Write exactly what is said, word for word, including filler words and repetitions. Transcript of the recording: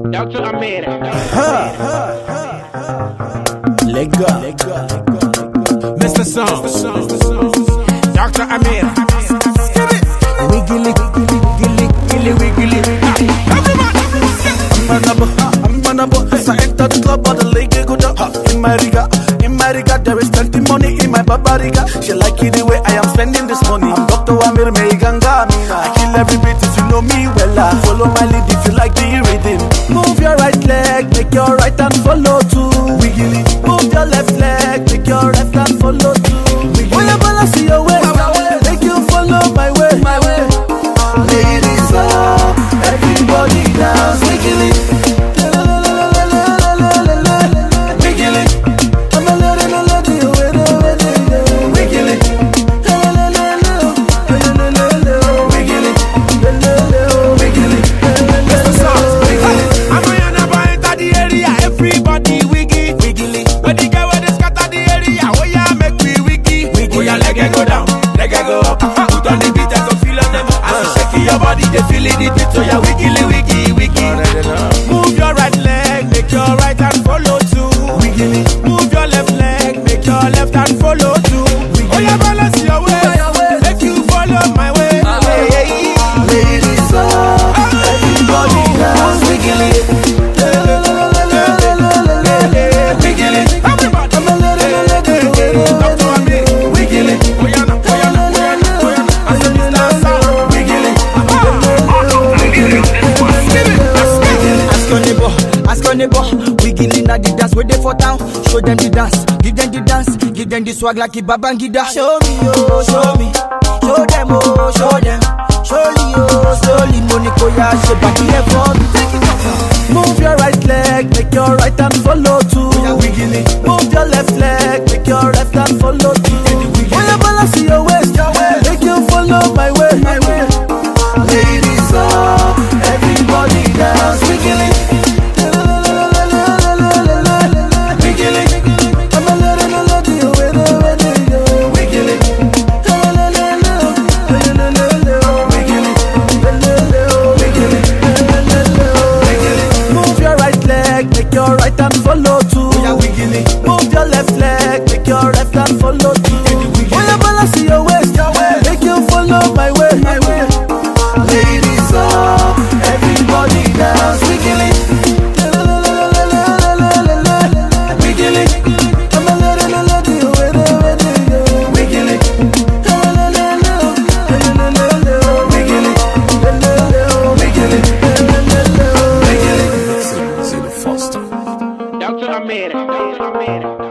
Doctor Amir. Lega, Mister Song. Doctor Amir. Wiggly, wiggly, wiggly, wiggly, wiggly. I'm gonna, I'm gonna, as I enter the club, but the lady go down. In my riga, in my riga, there is plenty money in my babariga. She like it the way I am spending this money. I'm Doctor Amir Meiganga. I kill every bit if you know me well. Follow my lead if you like the rhythm. Move your right leg, make your right hand follow too. Wiggly. Move your left leg, make your left hand follow too. Wiggly. Oh, you balance your way, make you follow my way, my way. Ladies up, everybody dance, wiggly. Wiggly. I'm a little, little, little, little, little, wiggly. Wiggly. Wiggly. I'm going to enter the area, everybody wiggy, wiggly. When the girl when they scatter the area, oh yeah, make me wiggy, wiggy. Oh yeah, leg it go down, leg it go up. Put on the beat, I can feel on them. As you shake your body, they feel it, it, so yeah, wiggly, wiggy, wiggy. Move your right leg, make your right hand follow too. Wiggly. Move your left leg, make your left hand follow too. Oh yeah, balance your way, make you follow my way. Ladies up, everybody dance, wiggly. Wiggly. I'm a little, little, little, little, wiggly. Ask your neighbor, ask your neighbor. Wiggly na the dance where they for town. Show them the dance, give them the dance, give them the swag like Babangida. Show me, oh, show me, show them, oh, show them. Slowly, oh, slowly, Monaco, yeah, she back here for me. Take it off. Move your right leg, make your right hand follow too. Wiggly. Move your left leg, make your left hand follow too. Oh, yeah, balance your waist, make you follow my way, my way. Ladies up, everybody dance, wiggly. Wiggly. I'm a little, little, little, little, wiggly. Move your right leg, make your right hand follow too. Move your left leg, make your left hand follow too. Oh, yeah, balance your waist, make you follow my way, my way. Ladies up, everybody dance, wiggly. Wiggly. I'm a little, little, little, little, wiggly. Wiggly. Doctor Amir.